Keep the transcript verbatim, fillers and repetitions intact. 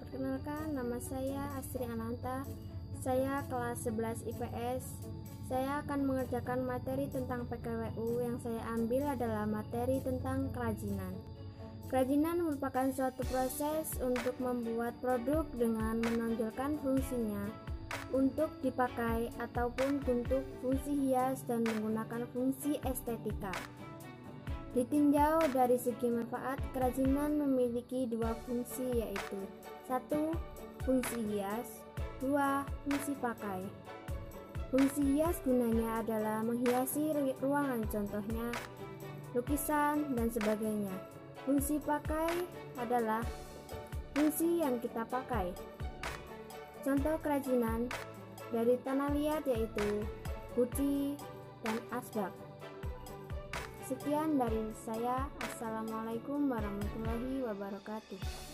Perkenalkan, nama saya Astri Ananta. Saya kelas sebelas I P S. Saya akan mengerjakan materi tentang P K W U. Yang saya ambil adalah materi tentang kerajinan. Kerajinan merupakan suatu proses untuk membuat produk dengan menonjolkan fungsinya untuk dipakai ataupun untuk fungsi hias dan menggunakan fungsi estetika. Ditinjau dari segi manfaat, kerajinan memiliki dua fungsi, yaitu satu, fungsi hias, dua, fungsi pakai. Fungsi hias gunanya adalah menghiasi ruangan, contohnya lukisan dan sebagainya. Fungsi pakai adalah fungsi yang kita pakai. Contoh kerajinan dari tanah liat yaitu guci dan asbak. Sekian dari saya. Assalamualaikum warahmatullahi wabarakatuh.